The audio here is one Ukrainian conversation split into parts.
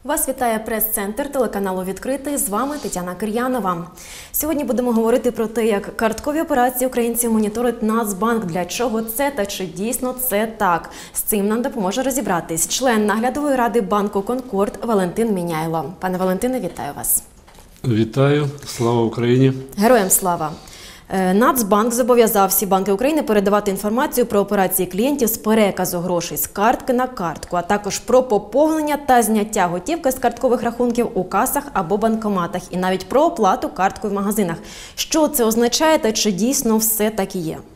Вас вітає прес-центр телеканалу «Відкритий». З вами Тетяна Кир'янова. Сьогодні будемо говорити про те, як карткові операції українців моніторить Нацбанк, для чого це та чи дійсно це так. З цим нам допоможе розібратись член наглядової ради банку «Конкорд» Валентин Міняйло. Пане Валентине, вітаю вас. Вітаю. Слава Україні. Героям слава. Нацбанк зобов'язав всі банки України передавати інформацію про операції клієнтів з переказу грошей з картки на картку, а також про поповнення та зняття готівки з карткових рахунків у касах або банкоматах, і навіть про оплату карткою в магазинах. Що це означає та чи дійсно все так і є?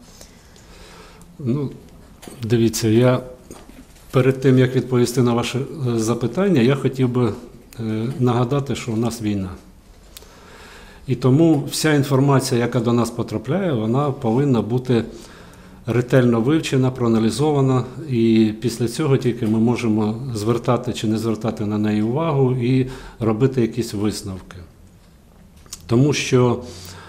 Дивіться, я перед тим, як відповісти на ваше запитання, я хотів би нагадати, що у нас війна. І тому вся інформація, яка до нас потрапляє, вона повинна бути ретельно вивчена, проаналізована, і після цього тільки ми можемо звертати чи не звертати на неї увагу і робити якісь висновки. Тому що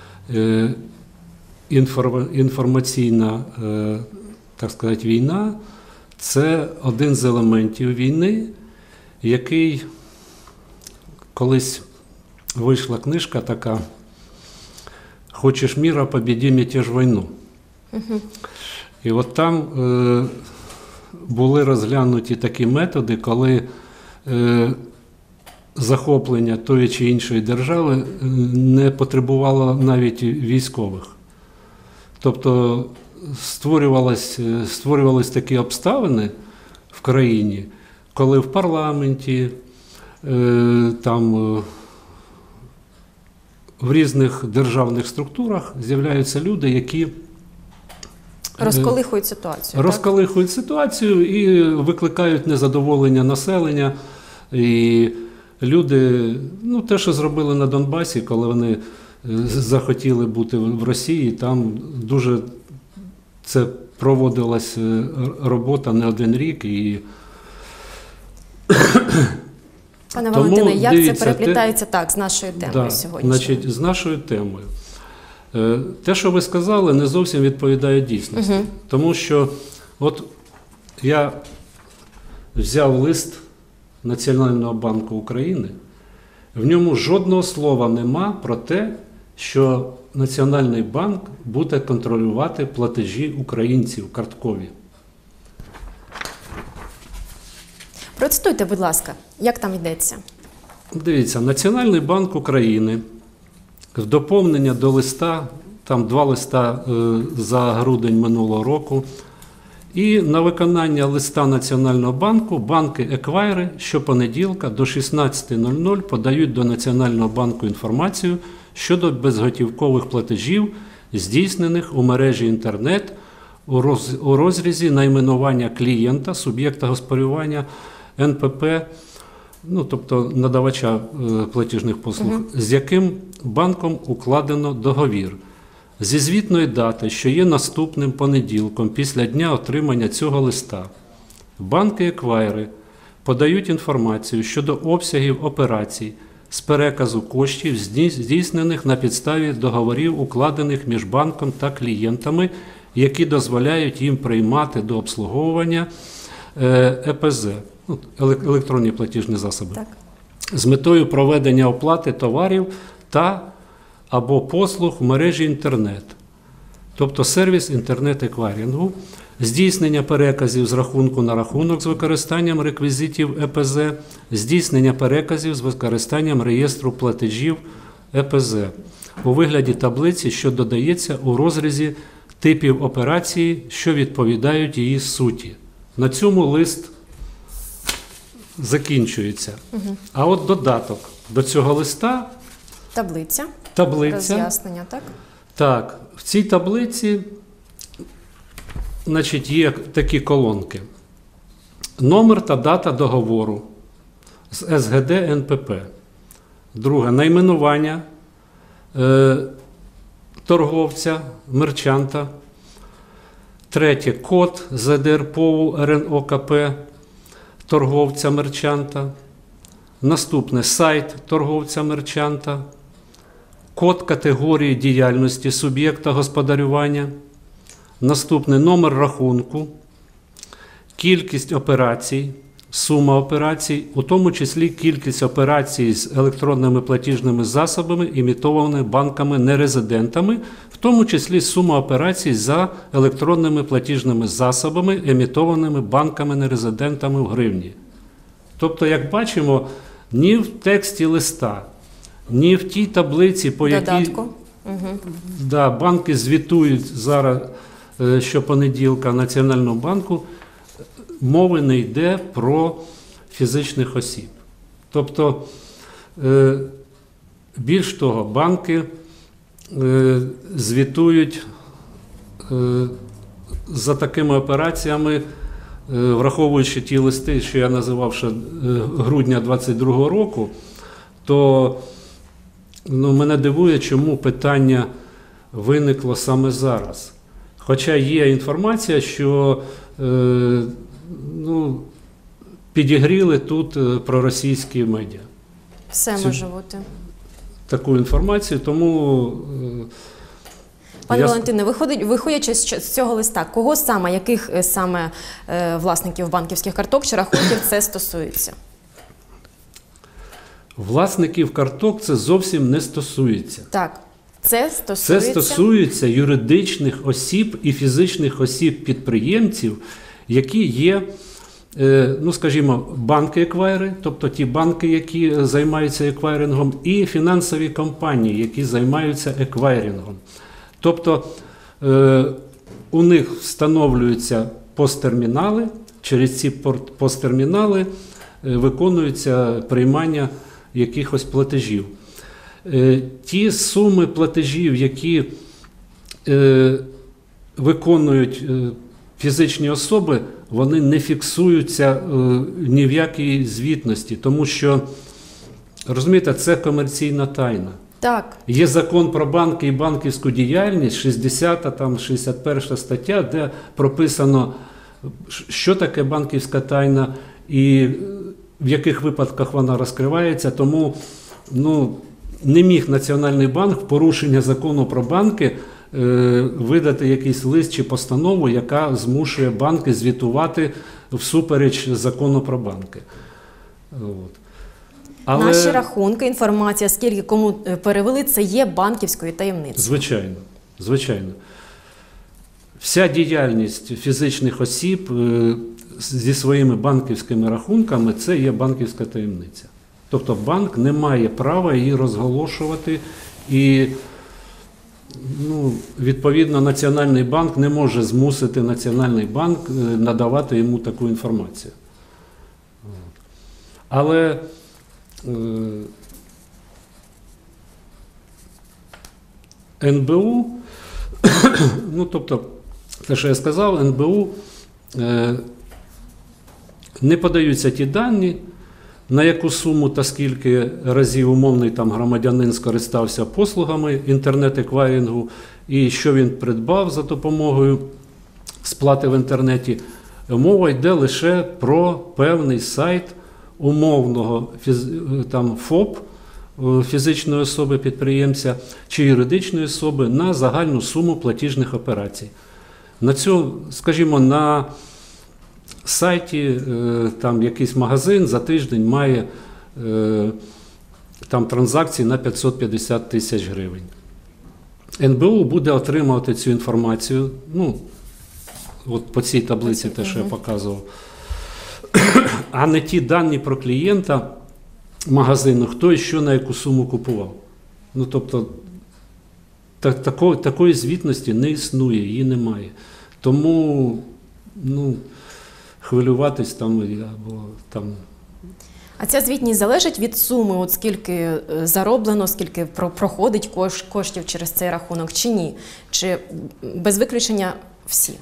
інформаційна, так сказати, війна – це один з елементів війни, який колись вийшла книжка така «Хочеш міра, побіді мятеж війну». І от там були розглянуті такі методи, коли захоплення тої чи іншої держави не потребувало навіть військових. Тобто створювались такі обставини в країні, коли в парламенті, там, в різних державних структурах з'являються люди, які розколихують ситуацію. Розколихують ситуацію і викликають незадоволення населення. І люди, те, що зробили на Донбасі, коли вони захотіли бути в Росії, там дуже це проводилась робота не один рік. І Пане Валентине, як це переплітається з нашою темою сьогоднішньою? Значить, з нашою темою. Те, що ви сказали, не зовсім відповідає дійсності. Тому що от я взяв лист Національного банку України, в ньому жодного слова нема про те, що Національний банк буде контролювати платежі українців карткові. Процитуйте, будь ласка, як там йдеться? Дивіться, Національний банк України в доповнення до листа, там 2 листа за грудень минулого року, і на виконання листа Національного банку банки-еквайри щопонеділка до 16:00 подають до Національного банку інформацію щодо безготівкових платежів, здійснених у мережі інтернет у розрізі найменування клієнта, суб'єкта господарювання, НПП, тобто надавача платіжних послуг, з яким банком укладено договір. Зі звітної дати, що є наступним понеділком після дня отримання цього листа, банки-еквайри подають інформацію щодо обсягів операцій з переказу коштів, здійснених на підставі договорів, укладених між банком та клієнтами, які дозволяють їм приймати до обслуговування ЕПЗ, електронні платіжні засоби, з метою проведення оплати товарів та або послуг в мережі інтернет, тобто сервіс інтернет-еквайрингу, здійснення переказів з рахунку на рахунок з використанням реквізитів ЕПЗ, здійснення переказів з використанням реєстру платежів ЕПЗ у вигляді таблиці, що додається у розрізі типів операції, що відповідають її суті. На цьому лист закінчується. А от додаток до цього листа – таблиця. Роз'яснення, так? Так. В цій таблиці, є такі колонки. Номер та дата договору з СГД НПП. Друге – найменування торговця, мерчанта. Третє – код ЗДРПОВу РНОКП торговця-мерчанта. Наступне – сайт торговця-мерчанта. Код категорії діяльності суб'єкта господарювання. Наступне – номер рахунку. Кількість операцій. сума операцій, у тому числі кількість операцій з електронними платіжними засобами, імітованими банками-нерезидентами, в тому числі сума операцій за електронними платіжними засобами, емітованими банками-нерезидентами в гривні. Тобто, як бачимо, ні в тексті листа, ні в тій таблиці, по якій банки звітують зараз щопонеділка Національному банку, мови не йде про фізичних осіб. Тобто, більш того, банки звітують за такими операціями, враховуючи ті листи, що я називав ще грудня 2022 року, то мене дивує, чому питання виникло саме зараз. Хоча є інформація, що підігріли тут проросійські медіа. Все може бути. Таку інформацію, тому... Пане Валентине, виходячи з цього листа, кого саме, яких саме власників банківських карток чи рахунків це стосується? Власників карток це зовсім не стосується. Так, це стосується юридичних осіб і фізичних осіб-підприємців, які є, скажімо, банки-еквайри, тобто ті банки, які займаються еквайрингом, і фінансові компанії, які займаються еквайрингом. Тобто у них встановлюються посттермінали, через ці посттермінали виконуються приймання якихось платежів. Ті суми платежів, які виконують фізичні особи, вони не фіксуються ні в якій звітності, тому що, розумієте, це комерційна тайна. Так. Є закон про банки і банківську діяльність, 60 61 стаття, де прописано, що таке банківська тайна і в яких випадках вона розкривається. Тому не міг Національний банк в порушення закону про банки видати якийсь лист чи постанову, яка змушує банки звітувати всупереч закону про банки. Але... Наші рахунки, інформація, скільки кому перевели, це є банківською таємницею. Звичайно, звичайно. Вся діяльність фізичних осіб зі своїми банківськими рахунками – це є банківська таємниця. Тобто банк не має права її розголошувати і, відповідно, Національний банк не може змусити Національний банк надавати йому таку інформацію. Але НБУ, тобто, те, що я сказав, НБУ не подаються ті дані, на яку суму та скільки разів умовний громадянин скористався послугами інтернет-еквайрингу і що він придбав за допомогою сплати в інтернеті. Мова йде лише про певний сайт умовного ФОП, фізичної особи-підприємця чи юридичної особи на загальну суму платіжних операцій. На цю, скажімо, на сайті якийсь магазин за тиждень має транзакцій на 550 тисяч гривень. НБУ буде отримувати цю інформацію, по цій таблиці, те, що я показував, а не ті дані про клієнта магазину, хто і що на яку суму купував. Тобто, такої звітності не існує, її немає. Тому, хвилюватись або А ця звітність залежить від суми, скільки зароблено, скільки проходить коштів через цей рахунок, чи ні? Чи без виключення всі?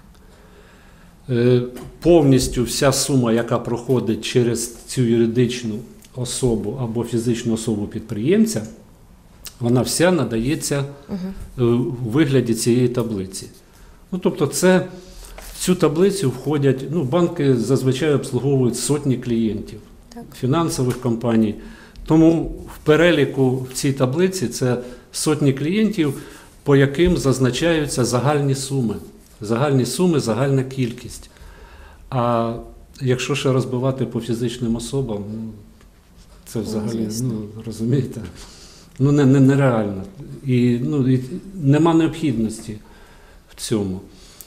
Повністю вся сума, яка проходить через цю юридичну особу або фізичну особу-підприємця, вона вся надається у вигляді цієї таблиці. Тобто в цю таблицю входять, банки зазвичай обслуговують сотні клієнтів, фінансових компаній. Тому в переліку в цій таблиці це сотні клієнтів, по яким зазначаються загальні суми, загальна кількість. А якщо ще розбивати по фізичним особам, ну, це взагалі, звісно. ну, розумієте, ну, нереально. І нема необхідності в цьому.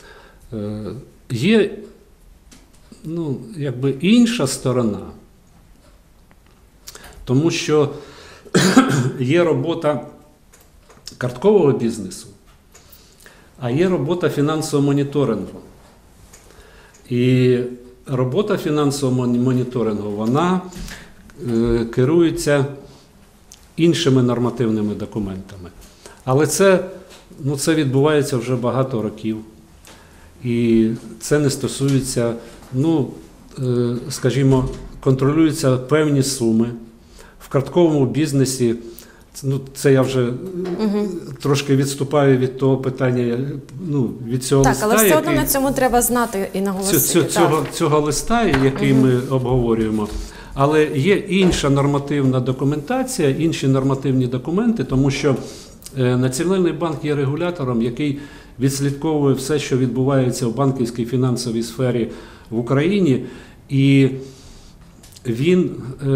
Є, ну, якби інша сторона, тому що є робота карткового бізнесу, а є робота фінансового моніторингу. І робота фінансового моніторингу, вона керується іншими нормативними документами. Але це відбувається вже багато років. І це не стосується, ну, скажімо, контролюються певні суми. В картковому бізнесі, ну, це я вже трошки відступаю від того питання, ну, від цього Так, листа, але все одно який, на цьому треба знати і наголосити. цього листа, який ми обговорюємо. Але є інша нормативна документація, інші нормативні документи, тому що Національний банк є регулятором, який відслідковує все, що відбувається в банківській фінансовій сфері в Україні, і він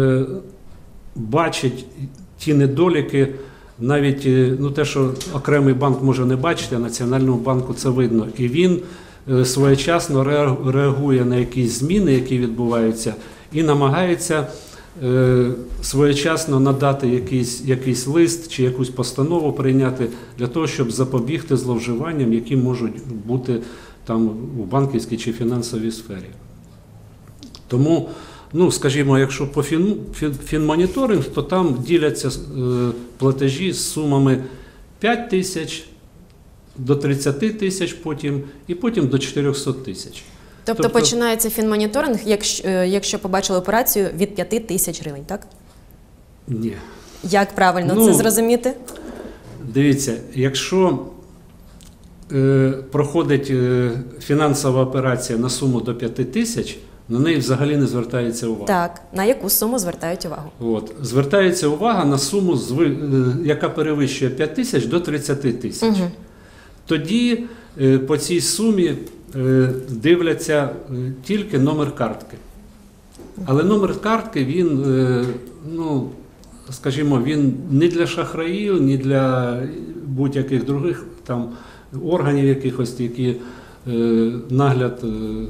бачить ті недоліки, навіть, ну, те, що окремий банк може не бачити, а Національному банку це видно. І він своєчасно реагує на якісь зміни, які відбуваються, і намагається своєчасно надати якийсь лист чи якусь постанову прийняти для того, щоб запобігти зловживанням, які можуть бути там у банківській чи фінансовій сфері. Тому, ну, скажімо, якщо по фінмоніторинг, то там діляться платежі з сумами 5 тисяч до 30 тисяч потім, і потім до 400 тисяч. Тобто починається фінмоніторинг, якщо побачили операцію від 5 тисяч гривень, так? Ні. Як правильно це зрозуміти? Дивіться, якщо проходить фінансова операція на суму до 5 тисяч, на неї взагалі не звертається увага. Так, на яку суму звертають увагу? От. Звертається увага на суму, яка перевищує 5 тисяч до 30 тисяч. Угу. Тоді по цій сумі дивляться тільки номер картки. Але номер картки, він, ну, скажімо, він не для шахраїв, ні для будь-яких других там органів якихось, які нагляд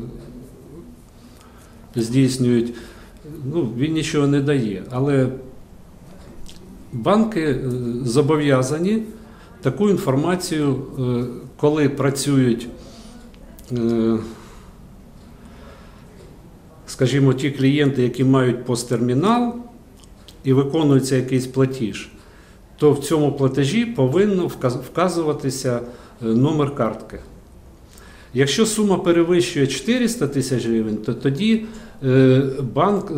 здійснюють, ну, він нічого не дає. Але банки зобов'язані таку інформацію, коли працюють, скажімо, ті клієнти, які мають посттермінал і виконується якийсь платіж, то в цьому платежі повинно вказуватися номер картки. Якщо сума перевищує 400 тисяч гривень, то тоді банк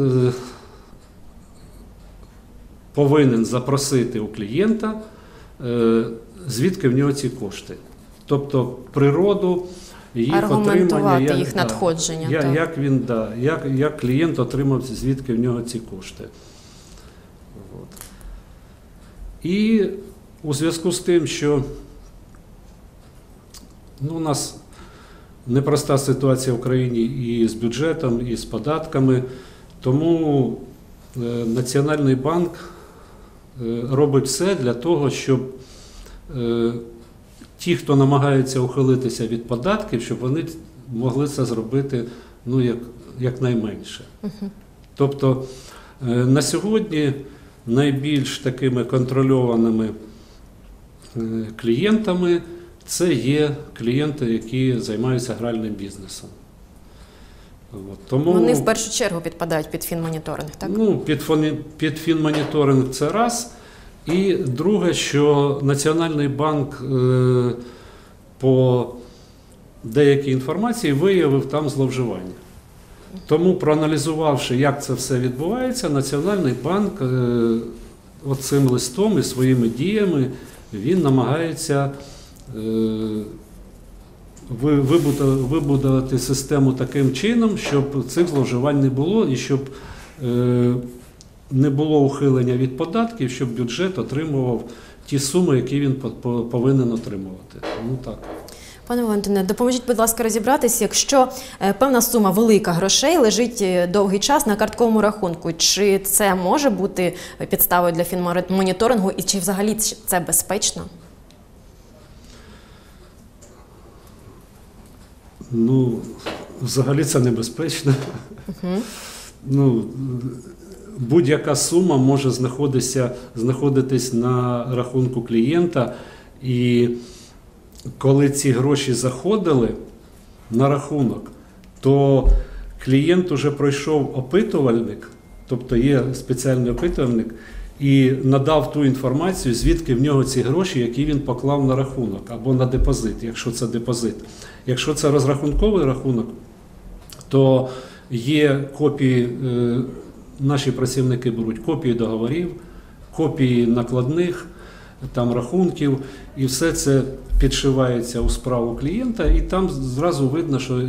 повинен запросити у клієнта, звідки в нього ці кошти. Тобто природу їх аргументувати їх надходження. Як клієнт отримав, звідки в нього ці кошти. От. І у зв'язку з тим, що, ну, у нас непроста ситуація в країні і з бюджетом, і з податками, тому Національний банк робить все для того, щоб ті, хто намагаються ухилитися від податків, щоб вони могли це зробити, ну, якнайменше. Тобто на сьогодні найбільш такими контрольованими клієнтами це є клієнти, які займаються гральним бізнесом. От. Тому, вони в першу чергу підпадають під фінмоніторинг, так? Ну, під фінмоніторинг це раз. І друге, що Національний банк по деякій інформації виявив там зловживання. Тому, проаналізувавши, як це все відбувається, Національний банк оцим листом і своїми діями він намагається вибудувати систему таким чином, щоб цих зловживань не було і щоб не було ухилення від податків, щоб бюджет отримував ті суми, які він повинен отримувати. Ну, так. Пане Валентине, допоможіть, будь ласка, розібратися, якщо певна сума велика грошей лежить довгий час на картковому рахунку, чи це може бути підставою для фінмоніторингу і чи взагалі це безпечно? Ну, взагалі це небезпечно. Ну, будь-яка сума може знаходитись на рахунку клієнта, і коли ці гроші заходили на рахунок, то клієнт уже пройшов опитувальник, тобто є спеціальний опитувальник, і надав ту інформацію, звідки в нього ці гроші, які він поклав на рахунок або на депозит, якщо це депозит. Якщо це розрахунковий рахунок, то є копії, наші працівники беруть копії договорів, копії накладних, там рахунків, і все це підшивається у справу клієнта, і там зразу видно, що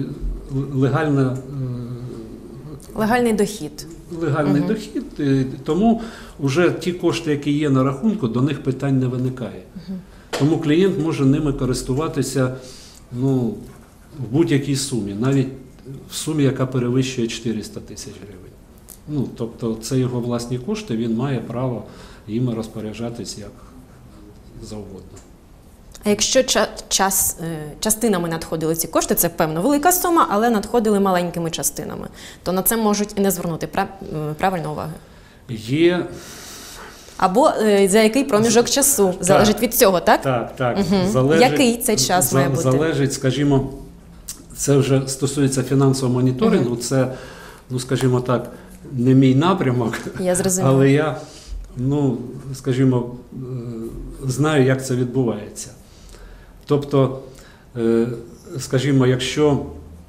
Легальний дохід. Легальний дохід, тому вже ті кошти, які є на рахунку, до них питань не виникає. Тому клієнт може ними користуватися в будь-якій сумі, навіть в сумі, яка перевищує 400 тисяч гривень. Тобто це його власні кошти, він має право їми розпоряджатись як завгодно. А якщо частинами надходили ці кошти, це певно велика сума, але надходили маленькими частинами, то на це можуть і не звернути правильно уваги? Є. Або за який проміжок часу? Залежить від цього, так? Так. Який цей час має бути? Залежить, скажімо, це вже стосується фінансового моніторингу, це, скажімо так, не мій напрямок, я зрозуміла. Але я, скажімо, знаю, як це відбувається. Тобто, скажімо, якщо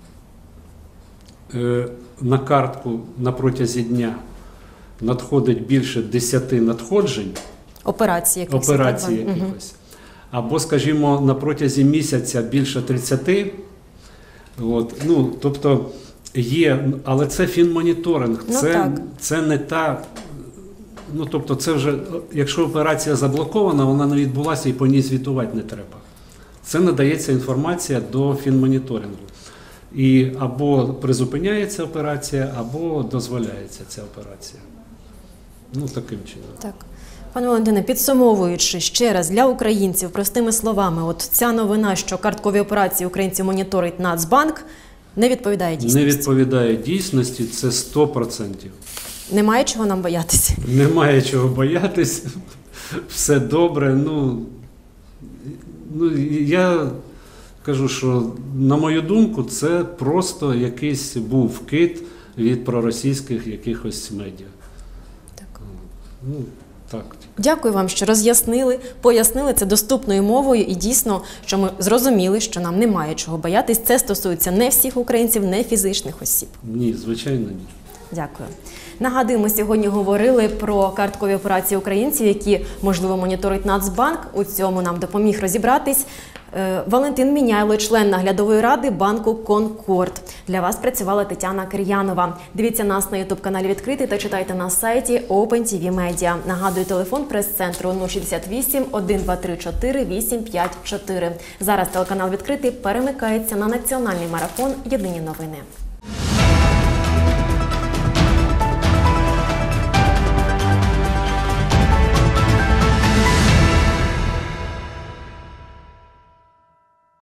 на картку на протязі дня надходить більше 10 надходжень, операції якихось, або, скажімо, на протязі місяця більше 30, тобто є, але це фінмоніторинг, це не та, тобто це вже, якщо операція заблокована, вона не відбулася і по ній звітувати не треба. Це надається інформація до фінмоніторингу. І або призупиняється операція, або дозволяється ця операція. Таким чином. Так. Пане Валентине, підсумовуючи ще раз для українців простими словами, от ця новина, що карткові операції українці моніторить Нацбанк, не відповідає дійсності? Не відповідає дійсності, це 100%. Немає чого нам боятися? Немає чого боятися, все добре. Я кажу, що, на мою думку, це просто якийсь був вкид від проросійських якихось медіа. Так. Дякую вам, що роз'яснили, пояснили це доступною мовою і дійсно, що ми зрозуміли, що нам немає чого боятись. Це стосується не всіх українців, не фізичних осіб. Ні, звичайно, ні. Дякую. Нагадую, ми сьогодні говорили про карткові операції українців, які, можливо, моніторить Нацбанк. У цьому нам допоміг розібратись Валентин Міняйло, член наглядової ради банку «Конкорд». Для вас працювала Тетяна Кир'янова. Дивіться нас на YouTube-каналі «Відкритий» та читайте на сайті OpenTV Media. Нагадую, телефон прес-центру 068 1234 854. Зараз телеканал «Відкритий» перемикається на національний марафон «Єдині новини».